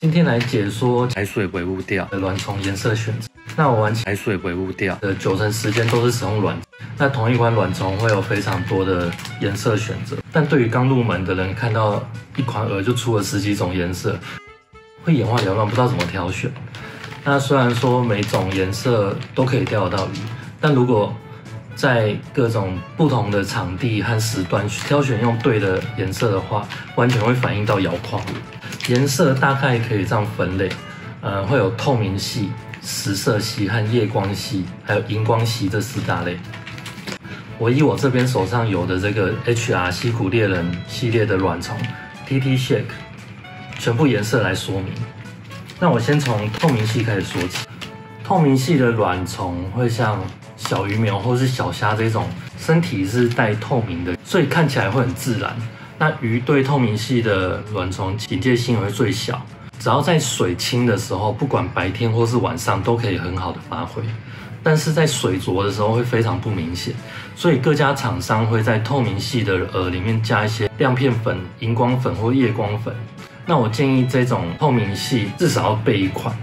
今天来解说海水微雾调的卵虫颜色选择。那我玩海水微雾调的90%时间都是使用卵。那同一款卵虫会有非常多的颜色选择，但对于刚入门的人，看到一款蛾就出了10几种颜色，会眼花缭乱，不知道怎么挑选。那虽然说每种颜色都可以钓得到鱼，但如果在各种不同的场地和时段挑选用对的颜色的话，完全会反映到摇况。颜色大概可以这样分类，会有透明系、实色系和夜光系，还有荧光系这4大类。我以我这边手上有的这个 HR 西谷猎人系列的卵虫 TT Shake 全部颜色来说明。那我先从透明系开始说起。透明系的卵虫会像小鱼苗或是小虾这种，身体是带透明的，所以看起来会很自然。那鱼对透明系的卵虫警戒性会最小，只要在水清的时候，不管白天或是晚上都可以很好的发挥。但是在水浊的时候会非常不明显，所以各家厂商会在透明系的蛾里面加一些亮片粉、荧光粉或夜光粉。那我建议这种透明系至少要备1款。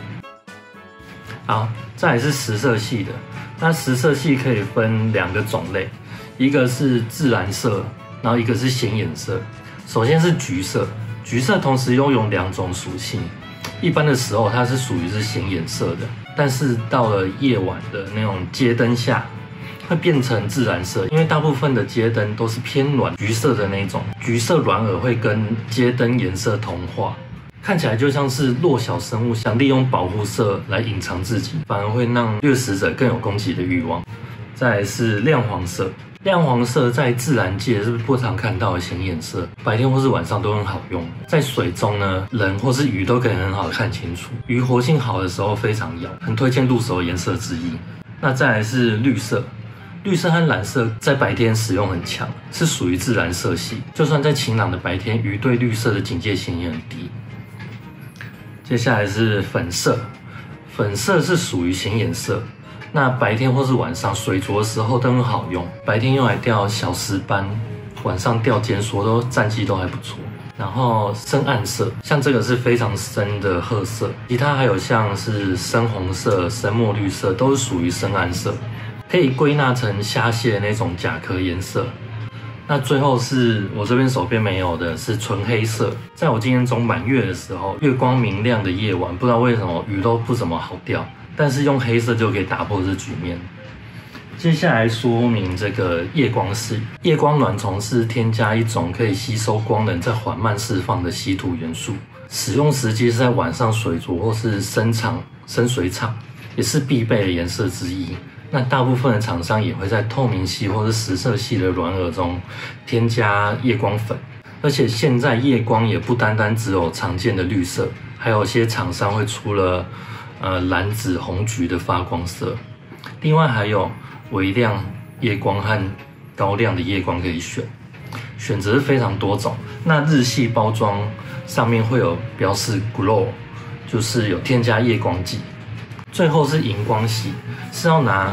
好，再来是实色系的。那实色系可以分2个种类，一个是自然色，然后一个是显眼色。首先是橘色，橘色同时拥有2种属性。一般的时候它是属于是显眼色的，但是到了夜晚的那种街灯下，会变成自然色，因为大部分的街灯都是偏暖橘色的那种，橘色卵蛾会跟街灯颜色同化，看起来就像是弱小生物想利用保护色来隐藏自己，反而会让掠食者更有攻击的欲望。再来是亮黄色，亮黄色在自然界是不常看到的显眼色，白天或是晚上都很好用。在水中呢，人或是鱼都可以很好的看清楚。鱼活性好的时候非常咬，很推荐入手的颜色之一。那再来是绿色，绿色和蓝色在白天使用很强，是属于自然色系。就算在晴朗的白天，鱼对绿色的警戒性也很低。接下来是粉色，粉色是属于显眼色。那白天或是晚上水浊的时候都很好用，白天用来钓小石斑，晚上钓尖梭都战绩都还不错。然后深暗色，像这个是非常深的褐色，其他还有像是深红色、深墨绿色，都是属于深暗色，可以归纳成虾蟹那种甲壳颜色。那最后是我这边手边没有的是纯黑色，在我经验中满月的时候，月光明亮的夜晚，不知道为什么鱼都不怎么好钓。但是用黑色就可以打破这局面。接下来说明这个夜光系，夜光卵虫是添加一种可以吸收光能再缓慢释放的稀土元素，使用时机是在晚上水浊或是深水场，也是必备的颜色之一。那大部分的厂商也会在透明系或是实色系的卵蛾中添加夜光粉，而且现在夜光也不单单只有常见的绿色，还有些厂商会出了蓝紫红橘的发光色，另外还有微亮夜光和高亮的夜光可以选，选择是非常多种。那日系包装上面会有标示 glow， 就是有添加夜光剂。最后是荧光系，是要拿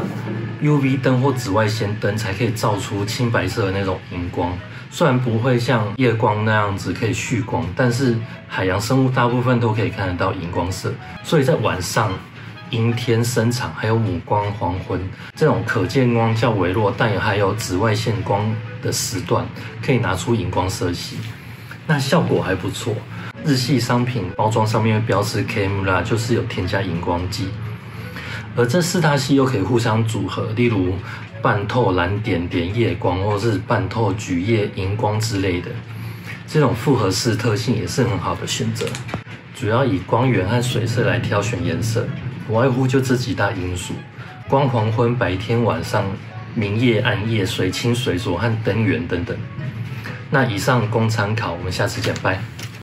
UV 灯或紫外线灯才可以照出青白色的那种荧光。虽然不会像夜光那样子可以蓄光，但是海洋生物大部分都可以看得到荧光色，所以在晚上、阴天、深场还有母光、黄昏这种可见光较微弱，但也还有紫外线光的时段，可以拿出荧光色系，那效果还不错。日系商品包装上面会标示 Kemura， 就是有添加荧光剂，而这4大系又可以互相组合，例如半透蓝点点夜光，或是半透橘夜荧光之类的，这种复合式特性也是很好的选择。主要以光源和水色来挑选颜色，不外乎就这几大因素：光、黄昏、白天、晚上、明夜、暗夜、水清、水浊和灯源等等。那以上供参考，我们下次见，拜。